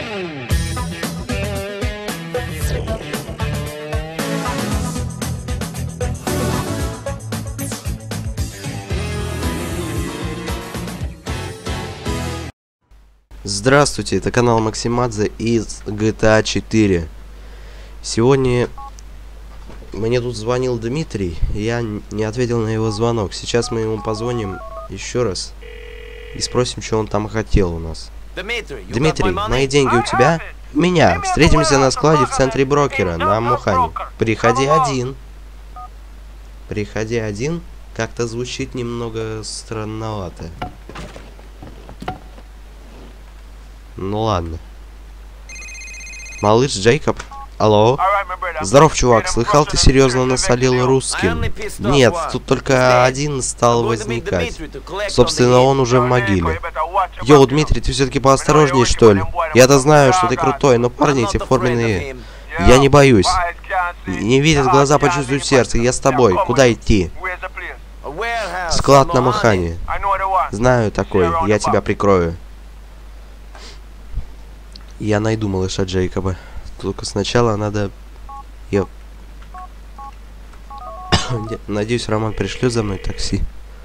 Здравствуйте, это канал Максимадзе из GTA 4. Сегодня мне тут звонил Дмитрий, и я не ответил на его звонок. Сейчас мы ему позвоним еще раз и спросим, что он там хотел у нас. Дмитрий, мои деньги у тебя? У меня. Встретимся на складе в центре брокера на Мухане. Приходи один. Приходи один? Как-то звучит немного странновато. Ну ладно. Малыш Джейкоб. Алло. Здоров, чувак. Слыхал, ты серьезно насолил русским? Нет, тут только один стал возникать. Собственно, он уже в могиле. Йоу, Дмитрий, ты все-таки поосторожней, что ли? Я-то знаю, что ты крутой, но парни эти форменные... Я не боюсь. Не видят глаза, почувствуют сердце. Я с тобой. Куда идти? Склад на Мухане. Знаю такой. Я тебя прикрою. Я найду малыша Джейкоба. Только сначала надо... Я... Надеюсь, Роман пришлет за мной такси.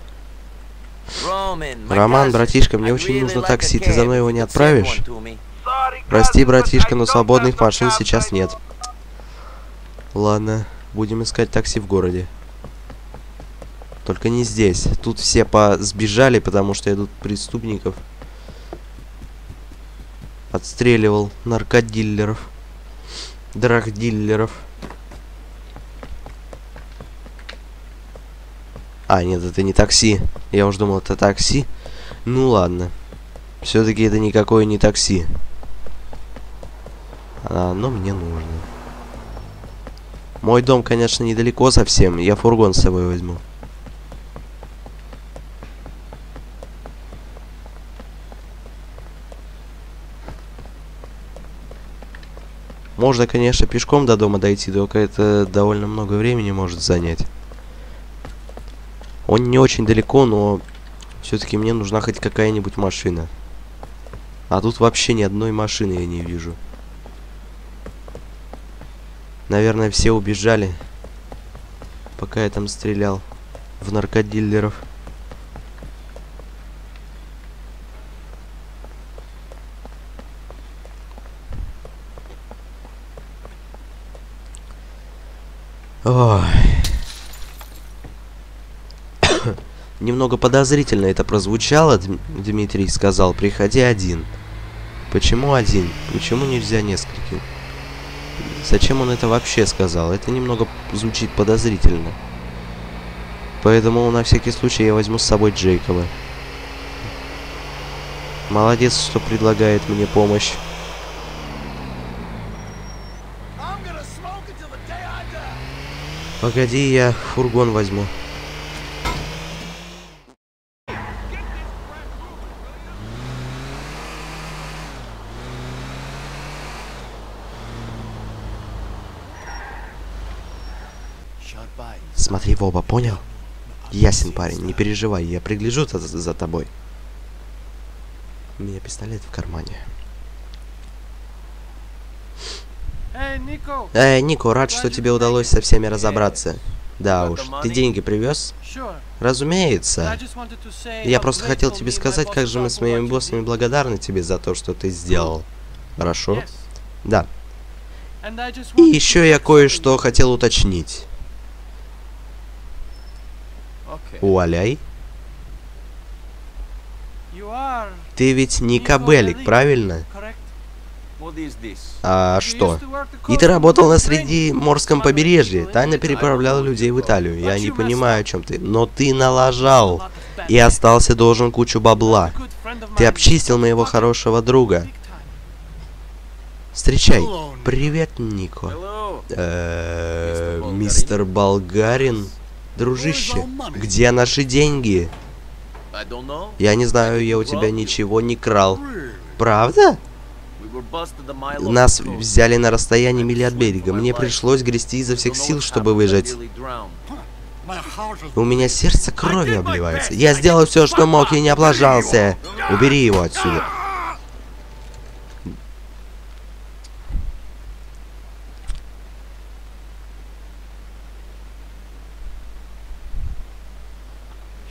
Роман, братишка, мне очень нужно такси. Ты за мной его не отправишь? Прости, братишка, но свободных машин сейчас нет. Ладно, будем искать такси в городе. Только не здесь. Тут все сбежали, потому что я тут преступников отстреливал, наркодиллеров, драгдиллеров. А, нет, это не такси. Я уж думал, это такси. Ну ладно. Все-таки это никакое не такси. Оно мне нужно. Мой дом, конечно, недалеко совсем. Я фургон с собой возьму. Можно, конечно, пешком до дома дойти, только это довольно много времени может занять. Он не очень далеко, но все-таки мне нужна хоть какая-нибудь машина. А тут вообще ни одной машины я не вижу. Наверное, все убежали, пока я там стрелял в наркодиллеров. Ой. Немного подозрительно это прозвучало, Дмитрий сказал, приходи один. Почему один? Почему нельзя нескольких? Зачем он это вообще сказал? Это немного звучит подозрительно. Поэтому на всякий случай я возьму с собой Джейкоба. Молодец, что предлагает мне помощь. Погоди, я фургон возьму. Смотри в оба, понял? Ясен, парень, не переживай, я пригляжу за тобой. У меня пистолет в кармане. Эй, Нико, рад, что тебе удалось со всеми разобраться. Да уж, ты деньги привез? Разумеется. Я просто хотел тебе сказать, как же мы с моими боссами благодарны тебе за то, что ты сделал. Хорошо? Да. И еще я кое-что хотел уточнить. Уаляй. Ты ведь не кабелик, правильно? А что? И ты работал на Средиземноморском побережье, тайно переправлял людей в Италию. Я не понимаю, о чем ты. Но ты налажал и остался должен кучу бабла. Ты обчистил моего хорошего друга. Встречай. Привет, Нико. Мистер Болгарин. Дружище, где наши деньги? Я не знаю, я у тебя ничего не крал. Правда? Нас взяли на расстоянии мили от берега. Мне пришлось грести изо всех сил, чтобы выжить. У меня сердце кровью обливается. Я сделал все, что мог, и не облажался. Убери его отсюда.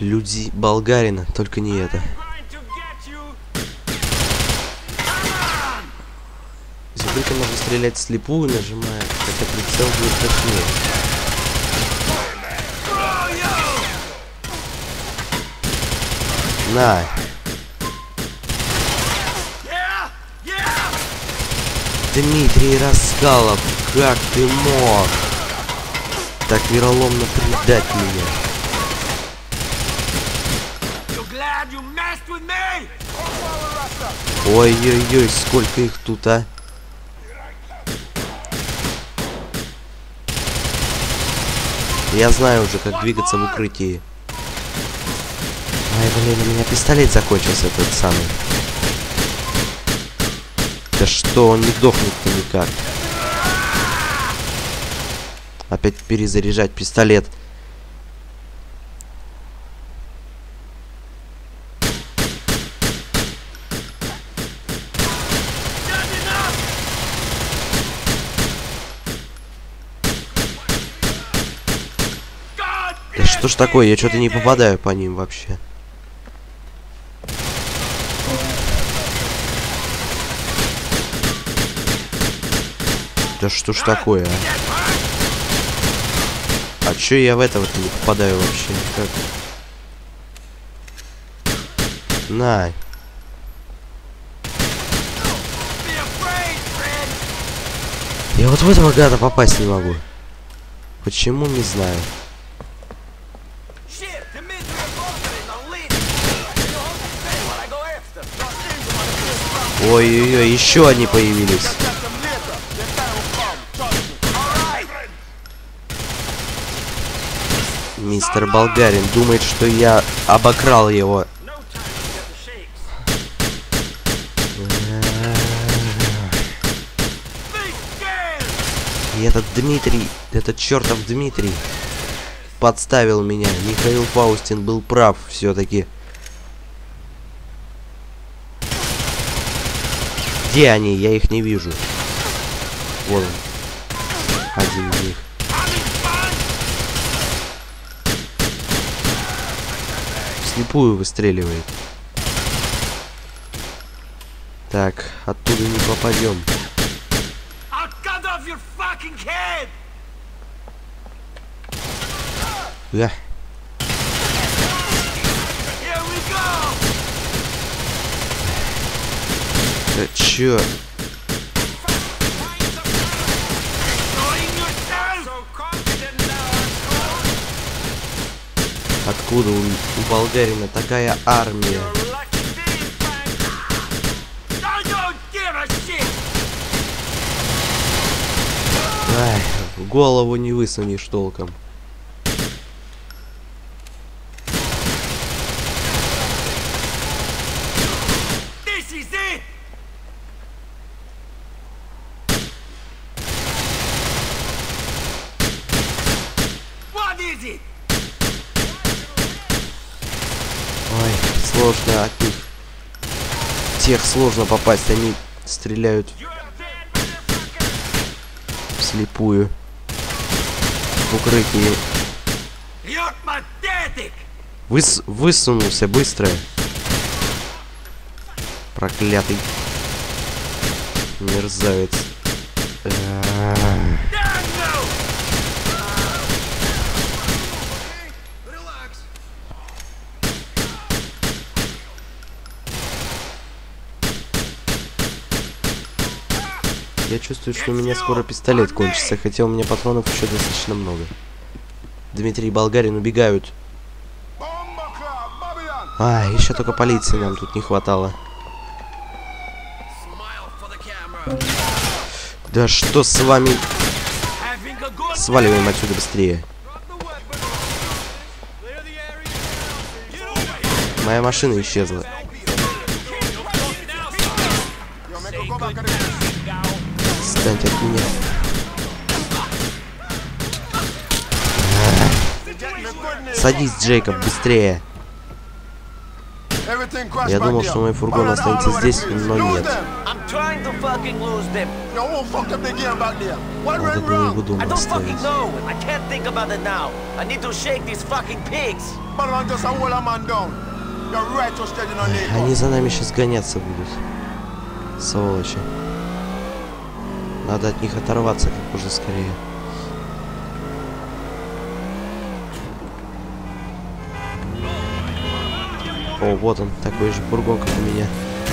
Люди болгарина, только не это. Из упрыка можно стрелять вслепую, нажимая, хотя прицел будет точнее. На! Дмитрий Раскалов, как ты мог так вероломно предать меня? Ой-ой-ой, сколько их тут, а? Я знаю уже, как двигаться в укрытии. Ай, блин, у меня пистолет закончился, этот самый. Да что, он не дохнет-то никак. Опять перезаряжать пистолет. Да что ж такое, я что-то не попадаю по ним вообще. Да что ж такое, а? А чё я в этого-то не попадаю вообще никак? На. Я вот в этого гада попасть не могу. Почему, не знаю. Ой-ой-ой, еще они появились. Мистер Болгарин думает, что я обокрал его. И этот Дмитрий, этот чертов Дмитрий подставил меня. Михаил Фаустин был прав все-таки. Где они? Я их не вижу. Вот он. Один из них. Вслепую выстреливает. Так, оттуда не попадем. Да. Да чё? Откуда у болгарина такая армия? Ай, голову не высунешь толком. Ой, сложно от них. Тех сложно попасть, они стреляют вслепую. В укрытии. Высунулся быстро. Проклятый мерзавец. Я чувствую, что у меня скоро пистолет кончится, хотя у меня патронов еще достаточно много. Дмитрий и Болгарин убегают. А, еще только полиции нам тут не хватало. Да что с вами? Сваливаем отсюда быстрее. Моя машина исчезла. Отстаньте от меня. Садись, Джейкоб, быстрее. Я думал, что мой фургон останется здесь, но нет. Надо было его дома оставить. Они за нами сейчас гоняться будут. Сволочи. Надо от них оторваться как можно скорее. О, вот он, такой же фургон, как у меня.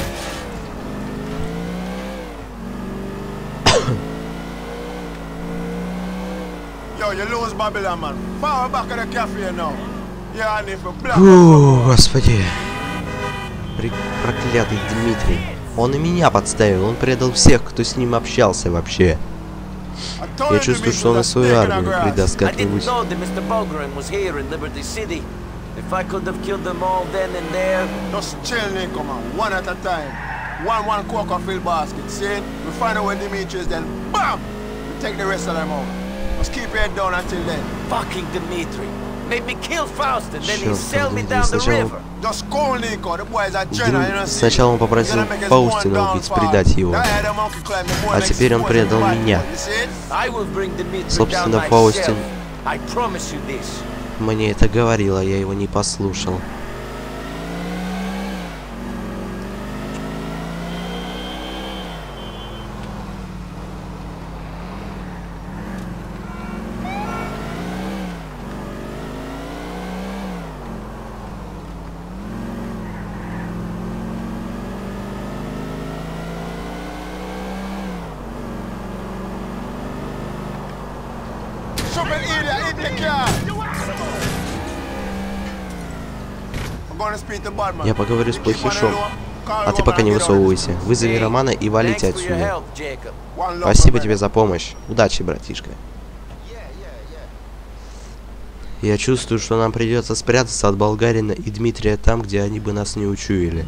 Фу, господи. Проклятый Дмитрий. Он и меня подставил, он предал всех, кто с ним общался вообще. Я чувствую, что он и свою армию предаст как-нибудь. If I could have killed them all then and there. Just chill, Nico, man. One at a time. One Coca-Cola basket. See? We find out where Dimitri is, then BAM! We take the rest of them out. Just keep your head down until then. Fucking Dimitri. Made me kill Faust and then he sailed me down the river. Just go, Nico. The boys are general, you know. Сначала он попросил Фаустина убить, предать его. А теперь он предал меня. Собственно, Фаустин мне это говорил, а я его не послушал. Я поговорю с плохишом. А ты пока не высовывайся. Вызови Романа и валите отсюда. Спасибо тебе за помощь. Удачи, братишка. Я чувствую, что нам придется спрятаться от Болгарина и Дмитрия там, где они бы нас не учуяли.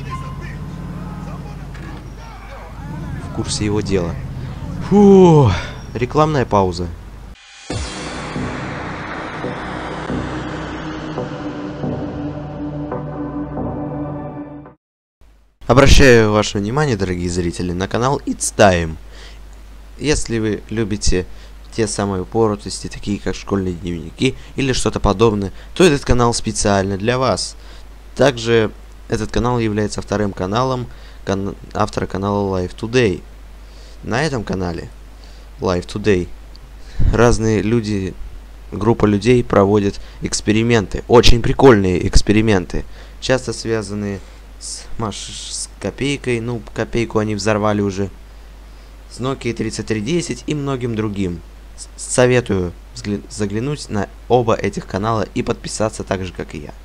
В курсе его дела. Фу, рекламная пауза. Обращаю ваше внимание, дорогие зрители, на канал It's Time. Если вы любите те самые упоротости, такие как школьные дневники или что-то подобное, то этот канал специально для вас. Также этот канал является вторым каналом автора канала Live Today. На этом канале Live Today разные люди, группа людей проводит эксперименты, очень прикольные эксперименты, часто связанные с копейкой, ну, копейку они взорвали уже, с Nokia 3310 и многим другим. Советую заглянуть на оба этих канала и подписаться так же, как и я.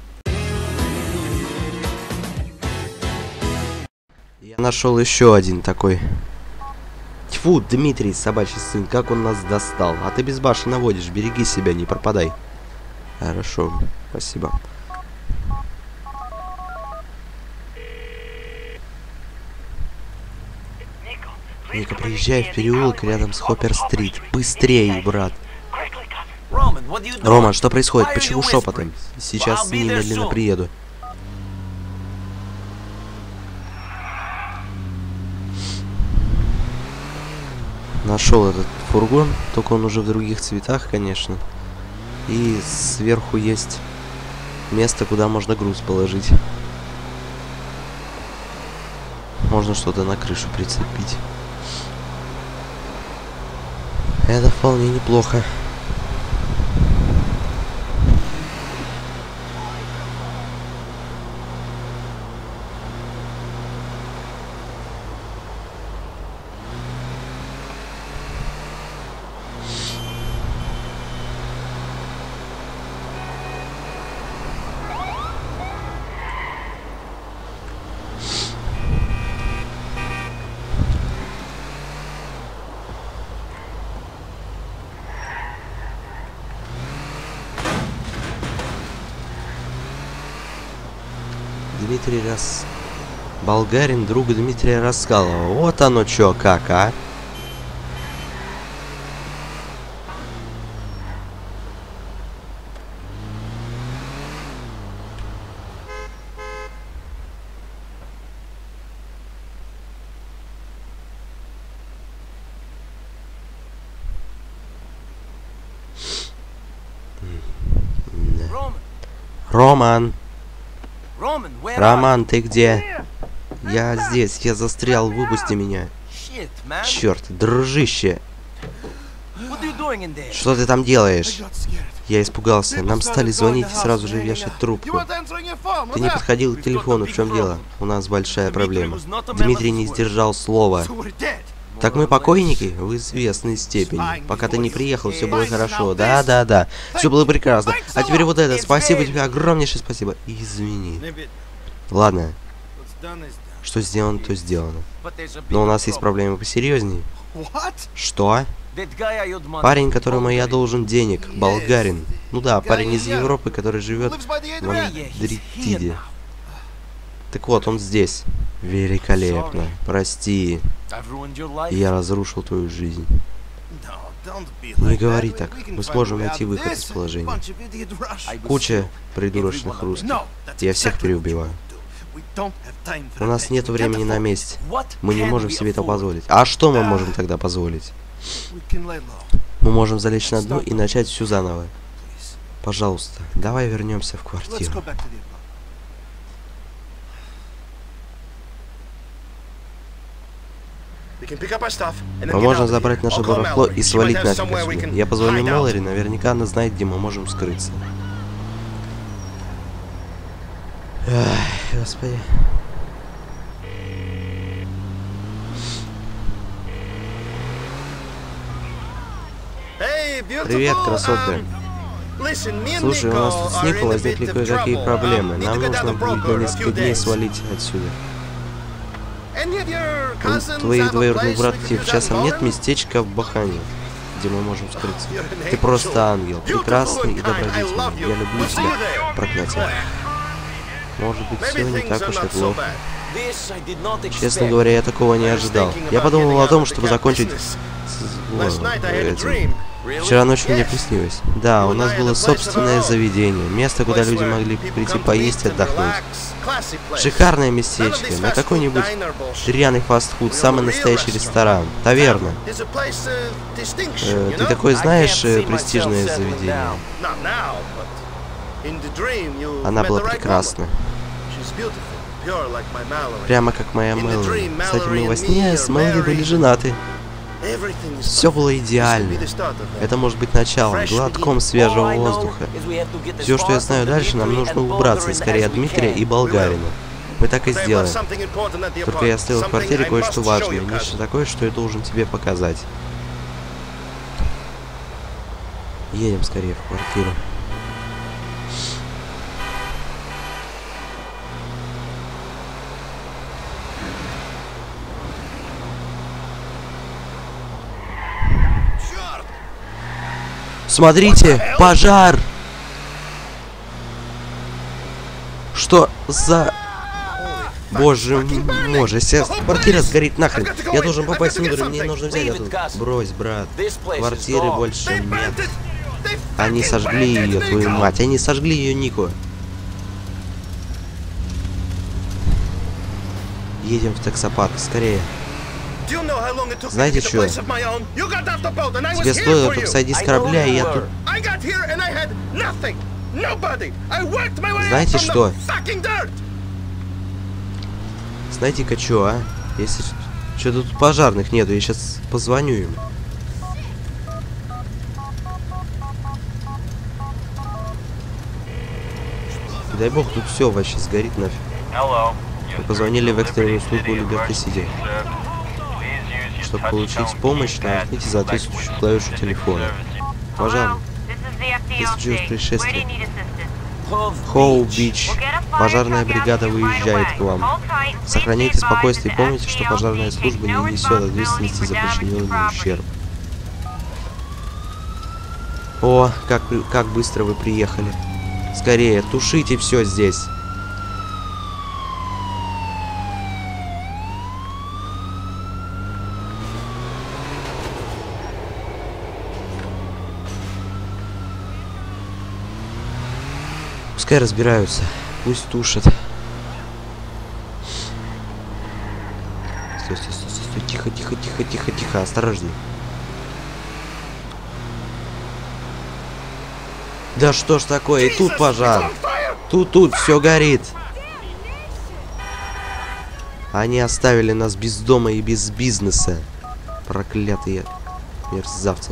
Я нашел еще один такой. Тьфу, Дмитрий, собачий сын, как он нас достал. А ты безбашенно водишь, береги себя, не пропадай. Хорошо, спасибо. Ника, приезжай в переулок рядом с Хоппер-стрит. Быстрее, брат. Рома, что происходит? Почему шепотом? Сейчас немедленно приеду. Нашел этот фургон, только он уже в других цветах, конечно. И сверху есть место, куда можно груз положить. Можно что-то на крышу прицепить. Это вполне неплохо. Болгарин, друг Дмитрия Раскалова. Вот оно чё, как, а? Роман! Роман, ты где? Я здесь, я застрял, выпусти меня. Черт, дружище. Что ты там делаешь? Я испугался. Нам стали звонить и сразу же вешать трубку. Ты не подходил к телефону, в чем дело? У нас большая проблема. Дмитрий не сдержал слова. Так мы покойники? В известной степени. Пока ты не приехал, все было хорошо. Да. Все было прекрасно. А теперь вот это. Спасибо тебе, огромнейшее спасибо. Извини. Ладно. Что сделано, то сделано. Но у нас есть проблемы посерьезнее. Что? Парень, которому я должен денег. Болгарин. Ну да, парень из Европы, который живет в Мадриде. Так вот, он здесь. Великолепно. Прости. Я разрушил твою жизнь. Не говори так. Мы сможем найти выход из положения. Куча придурочных русских. Я всех переубиваю. У нас нет времени на месть. Мы не можем себе это позволить. А что мы можем тогда позволить? Мы можем залечь на дно и начать все заново. Пожалуйста, давай вернемся в квартиру. Мы можем забрать наше барахло и свалить нафиг отсюда. Я позвоню Мэлори, наверняка она знает, где мы можем скрыться. Ах, господи. Привет, красотка. Слушай, у нас тут с Нико возникли кое-какие проблемы. Нам нужно будет на несколько дней свалить отсюда. У твоих двоюродных братьев часом нет местечка в Бахане, где мы можем скрыться? Ты просто ангел, прекрасный и добродетельный. Я люблю тебя, проклятие. Может быть, все не так уж и плохо. Честно говоря, я такого не ожидал. Я подумал о том, чтобы закончить этим. Вчера ночью мне приснилось. Да, у нас было собственное заведение. Место, куда люди могли прийти поесть и отдохнуть. Шикарное местечко. На какой-нибудь дряный фастфуд. Самый настоящий ресторан. Таверна. Ты такое знаешь, престижное заведение? Она была прекрасна. Прямо как моя Мэлори. Кстати, мы во сне с Мэлори были женаты. Все было идеально. Это может быть началом, глотком свежего воздуха. Все, что я знаю дальше, нам нужно убраться скорее от Дмитрия и Болгарина. Мы так и сделаем. Только я оставил в квартире кое-что важное, нечто такое, что я должен тебе показать. Едем скорее в квартиру. Смотрите, пожар! Что за... Боже мой, сейчас квартира сгорит нахрен. Я должен попасть внутрь, мне нужно взять оттуда. Брось, брат. Квартиры больше нет. Они сожгли ее, твою мать. Они сожгли ее, Нико. Едем в таксопарк, скорее. Знаете что? Тебе стоило только сойти с корабля, и я тут... Знаете что? Знаете-ка что, а? Если что-то тут пожарных нету, я сейчас позвоню им. Дай бог, тут все вообще сгорит нафиг. Мы позвонили в экстренную службу Liberty City. Чтобы получить помощь, нажмите соответствующую клавишу телефона. Пожалуйста. Если случилось происшествие. Хоу-Бич. Пожарная бригада выезжает к вам. Сохраняйте спокойствие и помните, что пожарная служба не несет ответственности за причиненный ущерб. О, как быстро вы приехали. Скорее, тушите все здесь. Пускай разбираются, пусть тушат. Стой, тихо, осторожней. Да что ж такое, и тут пожар. Тут все горит. Они оставили нас без дома и без бизнеса. Проклятые мерзавцы.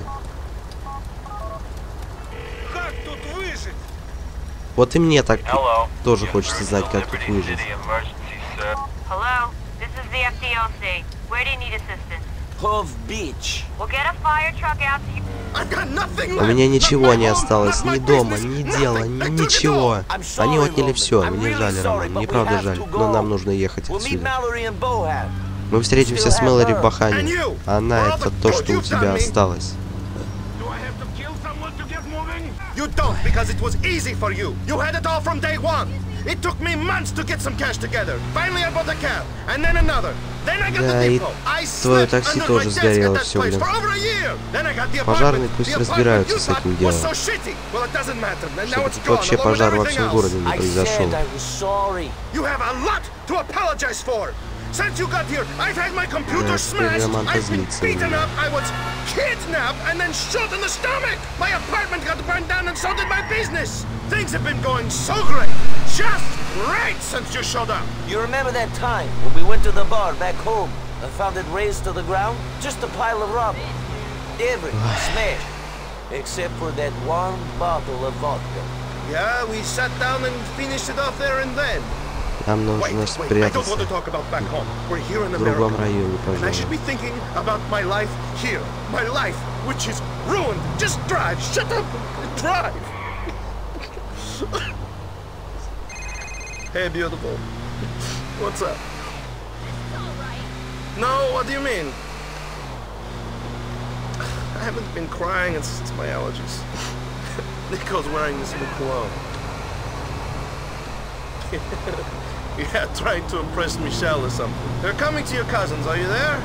Как тут выжить? Вот и мне так тоже хочется знать, как тут выжить. Hello, this is the FDLC. Where do you need assistance? Hove Beach. We'll get a fire truck out to you. I've got nothing У left. меня ничего Not my не home, осталось, not ни my дома, business, ни nothing. дела, They took it ничего. all. I'm sorry, Они отняли Roman. все. I'm Мне really жаль, sorry, Роман. but Мне we правда have жаль, to но go. нам нужно ехать We'll meet отсюда. Mallory in Bohan. Мы встретимся с Мэлори в Бахане. Она — это то, что у тебя осталось. Do I have to kill someone to get moving? You don't, because it was easy for you. You had it all from day one. It took me months to get some cash together. Finally, I bought a cab, and then another. Then I got Да, the и depot. I твое slept такси under my тоже desk сгорело at that всё, place блин. for over a year. Then I got the Пожарные apartment. пусть The apartment разбираются you с этим got was делом. so shitty. Well, it doesn't matter. And now Чтобы it's тут gone, вообще along with пожар во everything всем else. городе не произошел. You have a lot to apologize for. Since you got here, I've had my computer теперь smashed, Роман I've been позлится на beaten меня. up, I was kidnapped and then shot in the stomach. My apartment got burned down and so did my business. Things have been going so great, just great since you showed up. You remember that time when we went to the bar back home and found it razed to the ground? Just a pile of rubble. Everything smashed. Except for that one bottle of vodka. Yeah, we sat down and finished it off there and then. Нам Wait, нужно I don't want to спрятаться talk about back home. We're here in в другом America. районе, And I should пожалуй. be thinking about my life here. My life, which is ruined. Just drive. Shut up. Drive. Hey, beautiful. What's up? No, what do you mean? I haven't been crying. It's my allergies. Nico's wearing this new cologne. Yeah, trying to impress Michelle or something. They're coming to your cousins. Are you there?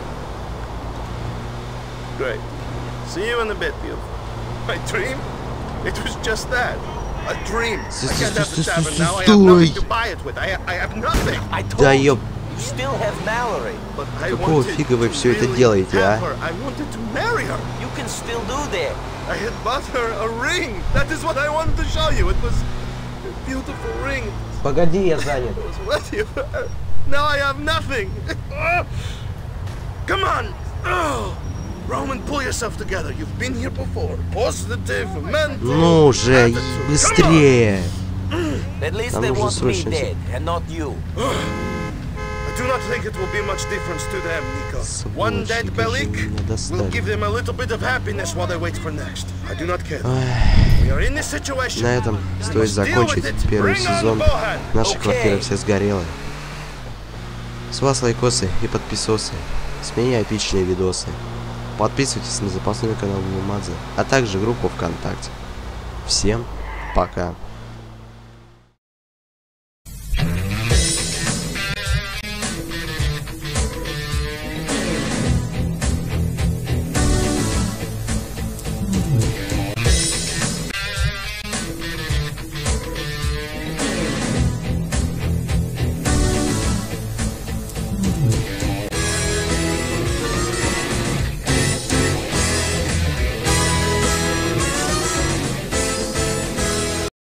Great. See you in a bit, beautiful. My dream? It was just that. A dream. I can't have the tavern now. I have nothing to buy it with. I have nothing. I told Да you, ёп, you still have Mallory. But I какого wanted фига вы to все это really делаете, а? have her. I wanted to marry her. You can still do that. I had bought her a ring. That is what I wanted to show you. It was a beautiful ring. Погоди, я занят. It was with you. Now I have nothing. Come on. Oh. Roman, pull yourself together. You've been here before. Positive, mental. Ну же, attitude. быстрее! At least Нам they нужно want me срочно dead and not you. I do not think it will be much difference to them, Nico. One Сволочи, dead как же Belik меня will достали. give them a little bit of happiness while they wait for next. I do not care. We are in this situation. На этом We стоит must deal with закончить it. первый Bring on сезон. Bohan. Наша Окей. квартира вся сгорела. С вас лайкосы и подписосы. С меня эпичные видосы. Подписывайтесь на запасной канал Мумадзе, а также группу ВКонтакте. Всем пока.